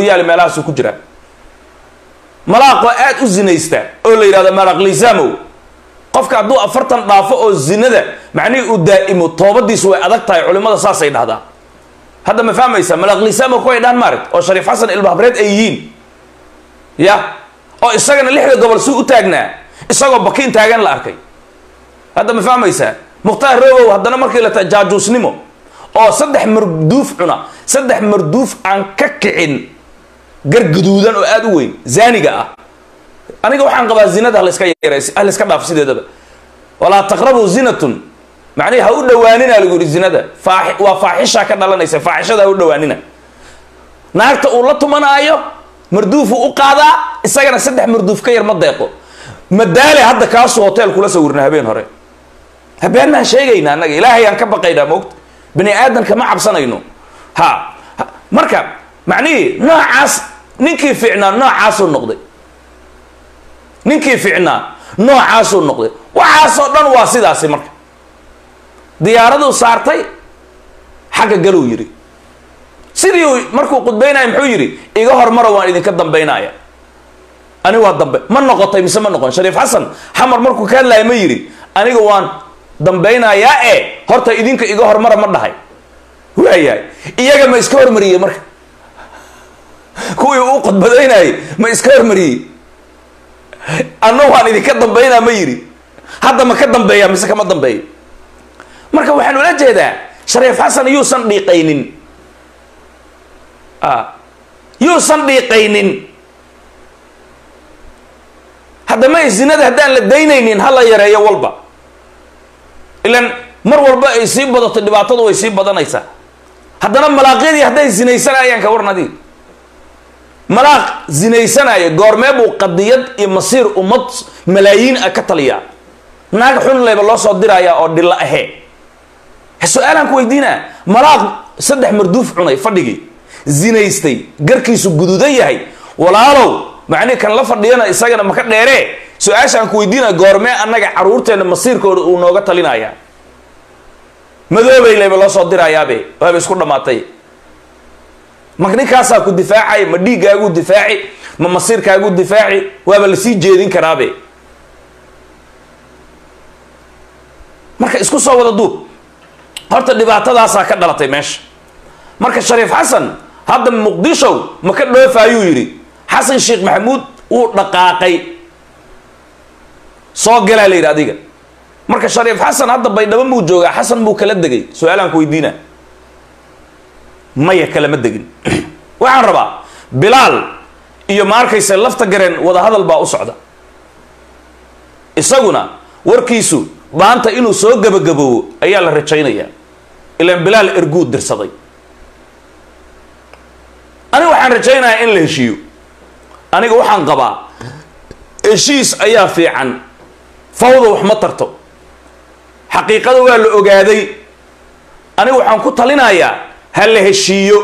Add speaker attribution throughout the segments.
Speaker 1: yaali meelahaas ku jira malaaq aad u zinaysta oo la yiraahdo malaaq liisaamow qofka hadduu 40 dhaafo oo zinada macnii uu daa'imo toobadiisu way adag tahay culimada saasay dhahdaan hadda ma fahmaysa malaaq liisaamow ku ay dhaan maarid oo Shariif Xasan Ilbahabreed ay yihiin ya oo isagana lixda gobol suu u taagnaa isagoo bakiin taagan la arkay hadda ma fahmaysa Mukhtaar Robow haddana markii la tajaajuusnimo oo saddex marduuf cuna saddex marduuf aan ka kicin gargaduudan oo aad u weyn zaaniga ah aniga waxaan qabaa zinada la iska yareeyay la iska dhaaf sideedaba wala taqrabu zinatun macnaheedu ha u dhawaanina lagu yiri zinada waa faaxisha ka dhalanaysa faaxishada u dhawaanina naagta uu la tumanaayo marduufu u qaadaa isagana saddex marduuf ka yar ma deeqo madaale hadda kaas hotel kula sawirna habeen hore habeen ma sheegayna anaga ilaahay aan ka baqayna moogta bani aadan kama cabsanayno ha marka macnaheedu noocaas ninkii fiicnaa noocaas uu noqday ninkii fiicnaa noocaas uu noqday waxaas oo dhan waa sidaas marka diyaaradu saartay xagga galuu yiri sidii markuu qudbeynay muxuu yiri iga hormar waan idin ka dambeynaya ani waa dambe ma noqotay mise ma noqon Shariif Xasan xamar markuu ka hadlay ma yiri aniga waan dambeynaya horta idinka iga hormar ma dhahay waayay iyaga ma iska hormariyay marka kuwii uu qudbeynay ma iska hormariyay anna waan idin ka dambeynaa ma yiri hadda ma ka dambeeya mise kama dambeeyo marka waxaan ula jeedaa Shariif Xasan yuusan dhiiqaynin yuusan dhiiqaynin hadda ma zinada haddaan la daynaynin hala yareeyo walba ilan mar walba ay sii badato dhibaatadu way sii badanaysaa haddana malaaqyadii hadday zinaysanayaan ka warnadii malaaq zinaysanaya goormee buu qadiyad iyo masiir ummad malaayiin ka taliya naag xun leeba loo soo diraya oo dhilla ahee su'aalan ku weydiina malaaq saddex marduuf cunay fadhigi zinaystay garkiisu guduudan yahay walaalow macni kan la fadhiyana isagana ma ka dheere su'aashan ku weydiina goormee annaga caruurteena masiirkooda uu nooga talinaya madoobay leeba loo soo dirayaabe waaba isku dhamaatay magninkaasa ku difaacay ma dhiigaagu difaaci ma masiirkaagu difaaci waaba la sii jeedin karaabe marka isku soo wada duub horta dhibaatadaas ka dhalatay meesha marka Shariif Xasan hadda Muqdisho ma ka dhoofaayuu yiri Xasan Sheekh Maxamuud uu dhaqaaqay soo galay leeyahay adiga marka Shariif Xasan hadda baydhabo muu jooga Xasan muu kala dagay su'aalan ku weydiina maya kala ma dagin waxaan rabaa Bilaal iyo maarkaysa lafta gareen wada hadal baa u socda isaguna warkiisu baanta inuu soo gabagaboobo ayaa la rajaynayaa ilaan Bilaal erguud dirsaday ani waxaan rajaynayaa in la heshiyo aniga waxaan qabaa heshiis ayaa fiican fawda wax ma tarto xaqiiqada waa la ogaaday aniga waxaan ku talinayaa hal la heshiyo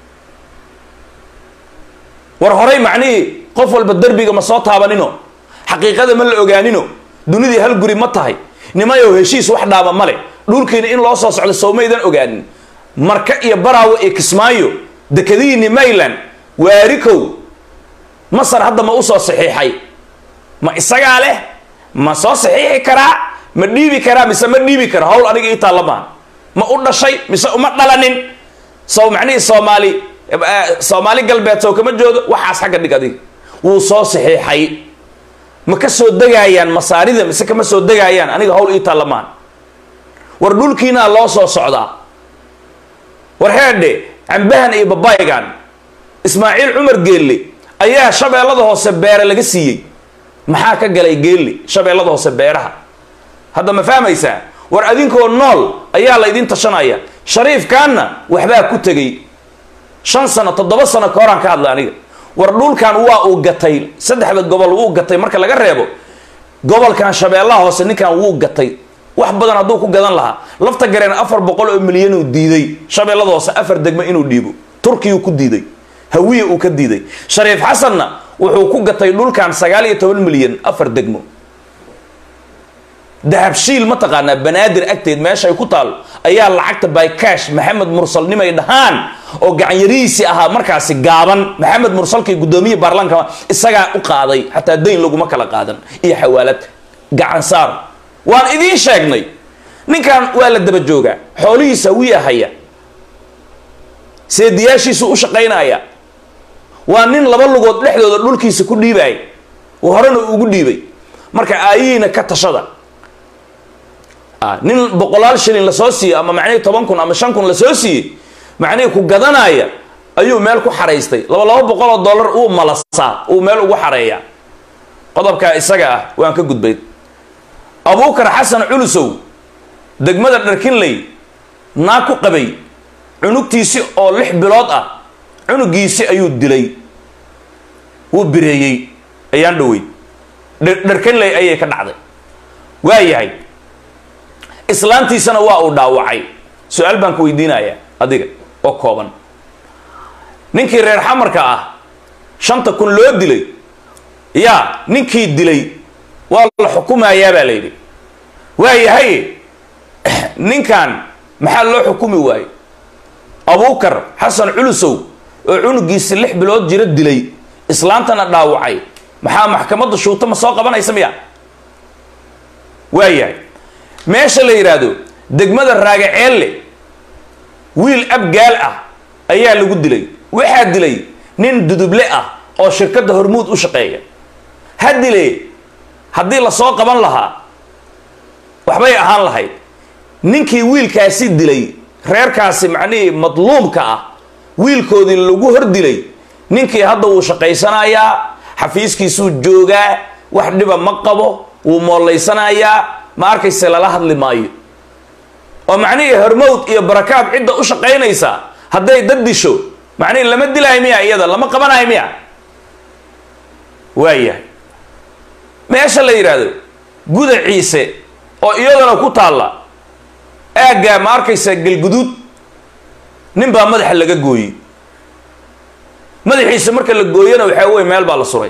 Speaker 1: war horay macnii qof walba darbiga ma soo taabanino xaqiiqada ma la ogaanino dunidii hal guri ma tahay nimayo heshiis wax dhaaba male dhulkiina in loo soo socdo Soomaalidan ogaanin marka iyo baraawo ee Kismaayo dekadiini Mayland waarikow Masar hadda ma u soo saxiixay ma isaga leh ma soo saxiixi karaa ma dhiibi karaa mise ma dhiibi karaa hawl aniga ii taalamaan ma u dhashay mise uma dhalanin soo macnii Soomaali galbeed soo kama joodo waxaas xagga dhig adiga wuu soo saxiixay ma ka soo dagayaan masaarida mise kama soo dagayaan aniga hawl ii taalamaan war dhulkiina loo soo socdaa war heedhe cambahan iyo babaygan Ismaaciil Cumar Geelle ayaa shabeellada hoose beer laga siiyay maxaa ka galay Geelle shabeellada hoose beeraha hadda ma fahmaysaa war adinkoo nool ayaa la idin tashanaya Shariif kaana waxba ku tagay 5 sano 7 sano ka horan ka hadla aniga war dhulkan waa uu gatay saddexda gobol uu gatay marka laga reebo gobolkan shabeellaha hoose ninkan wuu gatay wax badan haduu ku gadan lahaa lafta gareen 400 milyan uu diiday shabeellada hoose 4 degmo inuu dhiibo Turkiga ku diiday hawiye uu ka diiday Shariif Xasanna wuxuu ku gatay dhulkan 19 milyan 4 degmo dahabshiil ma taqaana banaadir agteed meesha ay ku taal ayaa lacagta by cash Maxamed Mursal nimay dhahaan oo gacan yariisi ahaa markaasi gaaban maxamed mursalkii gudoomiye baarlamaanka isagaa u qaaday xataa dayn laguma kala qaadan iyo xawaalad gacan saar waan idiin sheegnay ninkan waa la daba joogaa xoolihiisa wiya haya seediyaashiisu u shaqaynaya waa nin laba lugood dhexdooda dhulkiisa ku dhiibay oo horena ugu dhiibay marka aayiina ka tashada nin boqolaal shilin la soo siiyay ama macnii 10,000 ama 5,000 la soo siiyay macnii ku gadanaya ayuu meel ku xareystay $200 uu malasa uu meel ugu xareeya qodobka isaga ah waan ka gudbay Abuukar Xasan Culusow degmada Dharkinley naa ku qabay cunugtiisi oo 6 bilood ah cunugiisi ayuu dilay wuu bireeyay ayaan dhaway Dharkinley ayay ka dhacday waayahay islaantiisana waa uu dhaawacay su'aal baan ku weydiinayaa adiga oo kooban ninkii reer xamarka ah 5,000 loo dilay yaa ninkii dilay waa la xukumayaa baa leeyay waayahay ninkan maxaa loo xukumi waayay Abuukar Xasan Culusow oo cunugiisa 6 bilood jira dilay islaantana dhaawacay maxaa maxkamadda shuuto ma soo qabanaysa miya waayahay meesha la yiraahdo degmada Raagaceelle wiil abgaal ah ayaa lagu dilay waxa dilay nin duduble ah oo shirkadda Hormuud u shaqeeya hadilay hadii la soo qaban lahaa waxbay ahaan lahayd ninkii wiilkaasi dilay reerkaasi macnii madluumka ah wiilkoodii lagu hor dilay ninkii hadda uu shaqaysanayaa xafiiskiisu joogaa wax dhiba ma qabo uu mooleysanayaa ma arkayse lala hadli maayo oo macnii Hormuud iyo Barakaab cidda u shaqaynaysa haday dad disho macnii lama dilay miya iyada lama qabanayo miya waayahay meesha la yiraahdo guda Ciise oo iyadana ku taala aaga ma arkaysa galgudud nin baa madaxa laga gooyay madaxiisa marka la gooyana waxa weey meel baa la suray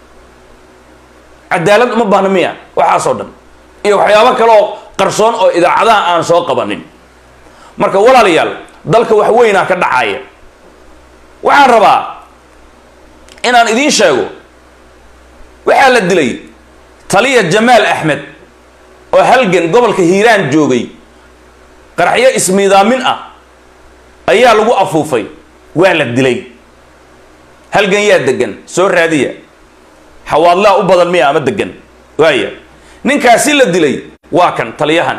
Speaker 1: cadaalad uma baahna miya waxa soo dhan iyo waxyaabo kale oo qarsoon oo idaacadaha aan soo qabanin marka walaalayaal dalka wax weyn ka dhacaya waxaan rabaa inaan idiin sheego waxa la dilay taliya Jamaal Ahmed oo halgan gobolka Hiiraan joogay qaraxyo ismiidaamin ah ayaa lagu afuufay waa la dilay halgan yaa degan soo raadiya xawaadla u badan miya ama degan waaya ninkaasi la dilay waa kan taliyahan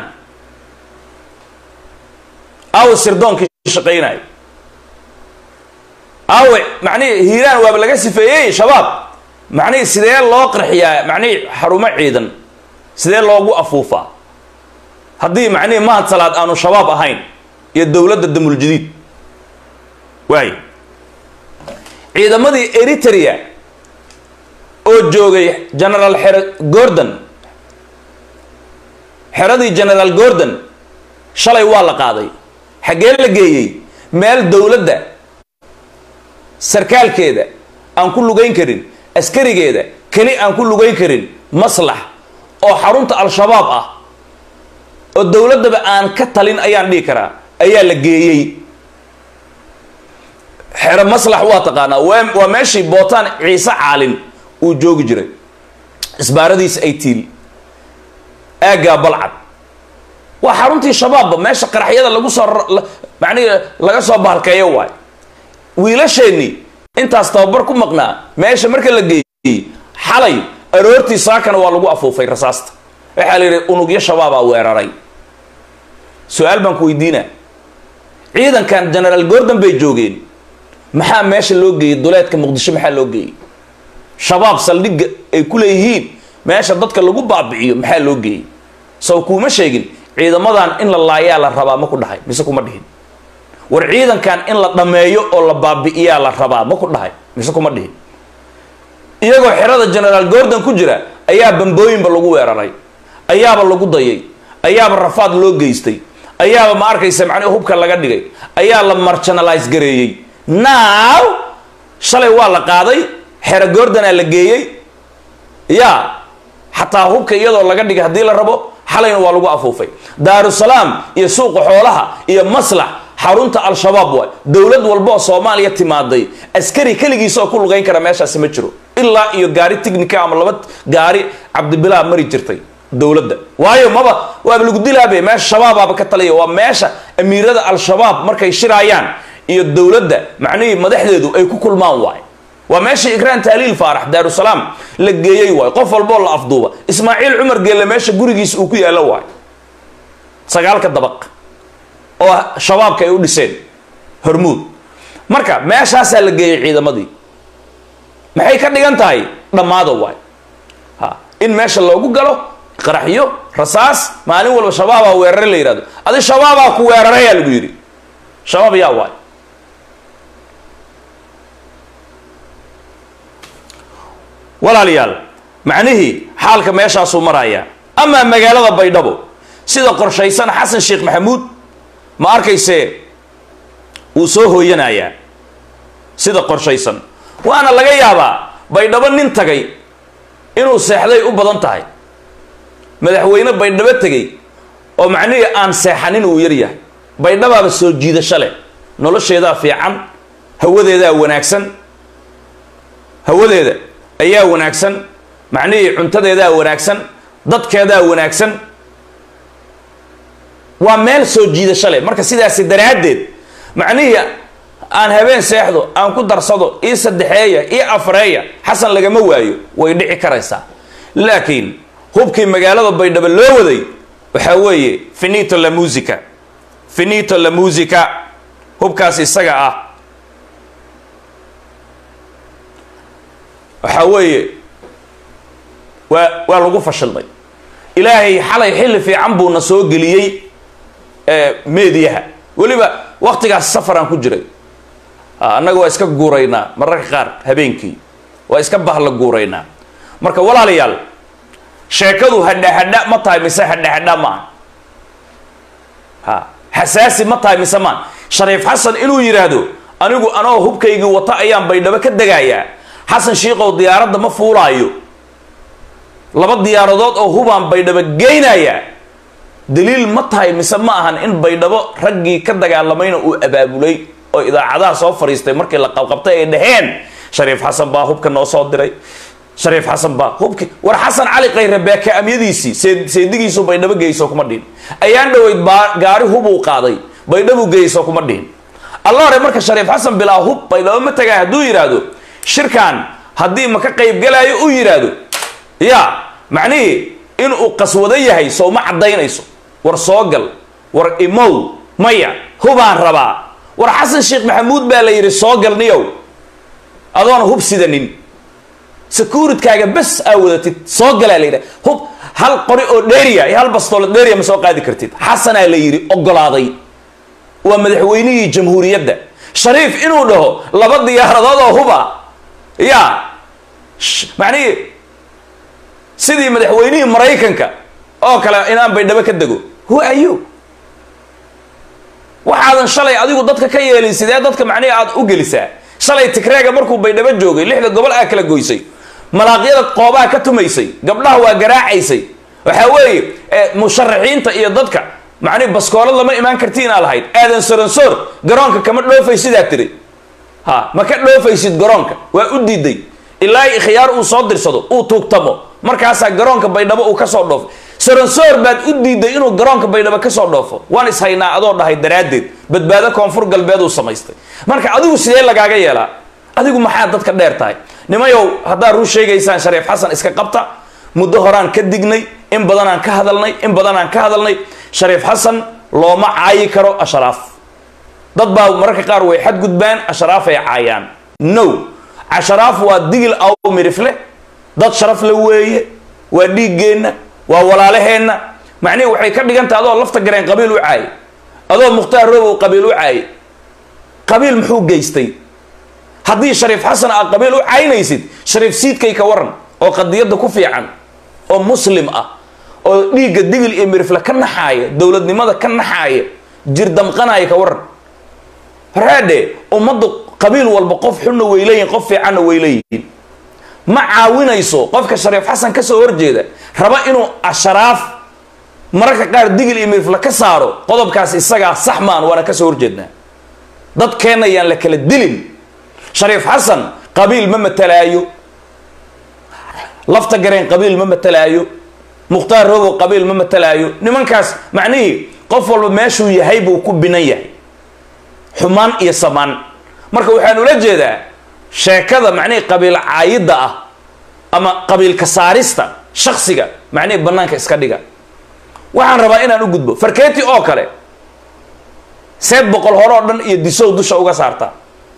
Speaker 1: aw sirdoonki shaqeynay aw macni Hiiraan waa laga sifeeyay shabaab macni sidee loo qarxiyaa macni xarumo ciidan sidee loogu afuufa hadii macni ma salaad aanu shabaab ahayn iyo dawladda damul jadiid waay ciidamadii Eritrea oo joogay General Gordon xeradii General Gordon shalay waa la qaaday xagee la geeyay meel dawladda sarkaalkeeda aan ku lugayn karin askarigeeda kali aan ku lugayn karin maslax oo xarunta al-shabaab ah oo dawladda aan ka talin ayaan dhigi karaa ayaa la geeyay xero maslax waa taqaana waa meeshii bootaan Ciise Caalin uu joogi jiray isbaaradiis ay tiil aaga balcad waa xaruntii shabaab meesha qaraxyada lagu soo macni laga soo baalkeeyo waay wiilasheeni intaas tababar ku maqnaa meesha marka la geeyay xalay aroortii saakana waa lagu afuufay rasaasta waxa la yiri unugyo shabaab ah weeraray su'aal baan ku weydiina ciidankan General Gordon bay joogeen maxaa meesha loo geeyay duleedka Muqdisho maxaa loo geeyay shabaab saldhig ay ku leeyihiin meesha dadka lagu baabi'iyo maxaa loo geeyay soo kuma sheegin ciidamadan in la laayaa la rabaa ma ku dhahay mise kuma dhihin war ciidankan in la dhameeyo oo la baabi'iyaa la rabaa ma ku dhahay mise kuma dhihin iyagoo xirada General Gordon ku jira ayaa bambooyinba lagu weeraray ayaaba lagu dayay ayaaba rafaad loo geystay ayaaba ma arkaysa macnaheedu hubka laga dhigay ayaa la marginalize gareeyay now shalay waa la qaaday xero Gordon la geeyay ya hatta hubka iyadoo laga dhigay hadii la rabo xalayna waa lagu afuufay Daarusalaam iyo suuqa xoolaha iyo maslax xarunta al-shabaab waay dowlad walba oo Soomaaliya timaaday askari kaligiis oo ku lugayn kara meeshaas ma jiro ilaa iyo gaari technical ama laba gaari Cabdibilaa mari jirtay dowladda waayo maba waa lagu dilaabe meesha shabaab ka taliya waa meesha amiirada al-shabaab markay shirayaan iyo dowladda macnaheedu madaxdeedu ay ku kulmaan waay waa meesha Ikraan Taaliil Faarax Daarusalaam la geeyay waay qof walba la afduuba Ismaaciil Cumar Geelle meesha gurigiisa uu ku yaalo waay sagaalka dabaq oo shabaabka ay u dhiseen Hormuud marka meeshaas la geeyay ciidamadii maxay ka dhigan tahay dhamaado waay in meesha loogu galo qaraxyo rasaas maalin walba shabaab weerar la yiraahdo adi shabaab ku weeraray lagu yiri shabaab yaa waay walaaliyaal macnaheedu xaalka meeshaas uu maraya ama magaalada Baydhabo sida qorshaysan Xasan Sheekh Maxamuud ma arkayse uu soo hooyanaya sida qorshaysan waana laga yaabaa Baydhabo nin tagay inuu seexday u badan tahay madaxweyne Baydhabo tagay oo macnaheedu aan seexanin uu yar yahay Baydhabo soo jiidasho leh nolosheeda fiican hawadeeda wanaagsan hawadeeda ayaa wanaagsan macnaheedu cuntadeeda wanaagsan dadkeeda wanaagsan waa meel soo jiidasho leh marka sidaas daraadeed macnaheedu aan habeen seexdo aan ku darsado ii saddexeeya ii afreeya Xasan lagama waayo way dhici karaysaa laakiin hubkii magaalada Baydhabo loo waday waxa weeye finito la musica hubkaas isaga ah waxa weeye waa lagu fashilmay ilaahay xalay xilli fiican buu na soo geliyay meediyaha waliba waqtigaas safaraan ku jiray annaga waa iska guuraynaa mararka qaar habeenkii waa iska bahla guuraynaa marka walaalayaal sheekadu hadha ma tahay mise hadha ma xasaasi ma tahay mise ma Shariif Xasan inuu yiraahdo anigu anoo hubkaygii wata ayaan Baydhabo ka dagayaa Xasan Sheekhow diyaaradda ma fuulaayo laba diyaaradood oo hubaan Baydhabo geynaya daliil ma tahay mise ma ahan in Baydhabo raggii ka dagaalamayna uu abaabulay oo idaacadaha soo fariistay markii la qabqabtay ay dhaheen Shariif Xasan baa hubka noo soo diray Shariif Xasan baa hubki war Xasan Cali Khayre beeka amyadiisi seedigiisu Baydhabo geeyso kuma dhiin ayaan dhaweyd gaari hub uu qaaday Baydhabo geeyso kuma dhiin Allah marka Shariif Xasan bilaa hub Baydhabo ma tagaa haduu yiraahdo shirkan haddii ma ka qayb galaayo uu yiraahdo ya macnaheedu in uu qaswado yahay soo ma cadaynayso war soo gal war imow maya hubaan rabaa war Xasan Sheekh Maxamuud baa la yiri soo gal niyow adoon hub sidanin security-kaaga bas awadatid soo galaa la yiri hub hal qori oo dheeriya hal bastoolad dheeriya ma soo qaadi kartid Xasan la yiri ogolaaday waa madaxweynihii jamhuuriyadda Shariif inuu dhaho laba diyaaradood oo huba ya macnaheedu sidii madaxweynihii Mareykanka oo kale inaan Baydhabo ka dago who are you waxaadan shalay adigu dadka ka yeelin sidee dadka macnaheedu aad u gelisaa shalay Tigreega markuu Baydhabo joogay lixda gobol ay kala goysay malaaqyada qoobaha ka tumaysay gabdhaha waa garaacaysay waxa weeye musharaxiinta iyo dadka macnaheedu baskoolad lama iman kartiin lahayd aadan soronsoor garoonka kama dhoofay sidaa tiri ma ka dhoofaysid garoonka waa u diiday ilaa khiyaar uu soo dirsado uu tuugtamo markaas garoonka Baydhabo uu ka soo dhoofo soronsoor baad u diiday inuu garoonka Baydhabo ka soo dhoofo waan is haynaa adoo dhahay daraadeed badbaado koonfur galbeed uu samaystay marka adigu sidee lagaaga yeelaa adigu maxaa dadka dheer tahay nimayow hadaa ruu sheegaysaan Shariif Xasan iska qabta muddo horaan ka dignay in badan aan ka hadalnay Shariif Xasan looma caayi karo ashraaf dad baa mararka qaar way xad gudbaan ashraaf ay caayaan no ashraaf waa digil aw mirifle dad sharaf la weeye waa dhiigeena waa walaalaheena macnaheedu waxay ka dhigantaa adoo lafta gareen qabiil u caay adoo Mukhtaar Roobo qabiil u caay qabiil muxuu geystay haddii Shariif Xasan aad qabiil u caynaysid Shariif siidkay ka waran oo qadiyada ku fiican oo muslim ah oo dhiiga digil iyo mirifle ka naxaaya dawladnimada ka naxaaya jir damqanaaya ka waran raade ummadu qabiil walba qof xunna way leeyihiin qof fiicanna way leeyihiin ma caawinayso qofka Shariif Xasan ka soo horjeeda raba inuu ashraaf mararka qaar digil iyo mirifla ka saaro qodobkaas isagaa sax maan waana ka soo horjeednaa dadkeena ayaan la kala dilin shariif xasan qabiil ma matalaayo lafta gareen qabiil ma matalaayo mukhtaar rogo qabiil ma matalaayo nimankaas macnihii qof walba meeshuu yahay buu ku binan yahay xumaan iyo samaan marka waxaan ula jeedaa sheekada macnihii qabiil caayidda ah ama qabiil ka saarista shakhsiga macnihii bannaanka iska dhiga waxaan rabaa inaan u gudbo farkeeti oo kale seed boqol hore oo dhan iyo disow dusha uga saarta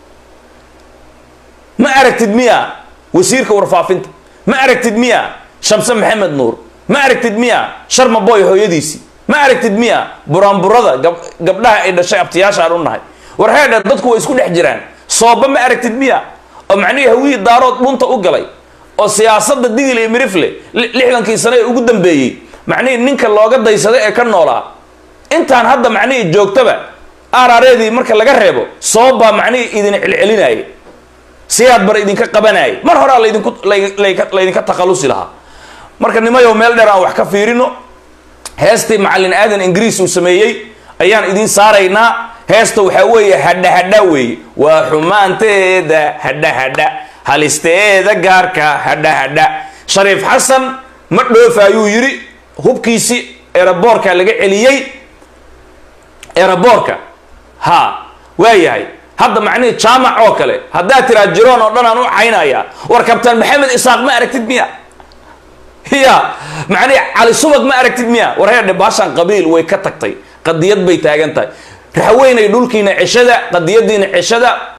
Speaker 1: ma aragtid miya wasiirka warfaafinta ma aragtid miya shamse maxamed nuur ma aragtid miya sharma boy hooyadiisii ma aragtid miya buraanburada gabdhaha ay dhashay abtiyaasha aan u nahay war heedha dadku way isku dhex jiraan sooba ma aragtid miya oo macnihii hawiyii daarood dhunta u galay oo siyaasadda digil iyo mirifle 60kii sano ee ugu dambeeyey macnihii ninka looga daysaday ee ka noolaa intaan hadda macnihii joogtaba aarareedii marka laga reebo sooba macnihii idin celcelinayay siyaad bar idinka qabanayay mar horaa laydinka takhalusi lahaa marka nimayow meel dheer aan wax ka fiirino heestii macallin aadan ingiriis uu sameeyey ayaan idin saaraynaa heesta waxaa weeye hadha hadha weeye waa xumaanteeda hadha hadha halisteeda gaarka hadha hadha shariif xasan ma dhoofa ayuu yidhi hubkiisii eraboorka laga celiyey eraboorka ha waayahay hadda macnihii jaamac oo kale haddaad tiraa jiroon oo dhan aan u caynaya war kabtaan maxamed isaaq ma aragtid miya ya macnihii cali subag ma aragtid miya war heerdhe baashaan qabiil way ka tagtay qadiyad bay taagan tahay raxweynay dhulkiina ceshada qadiyadiina ceshada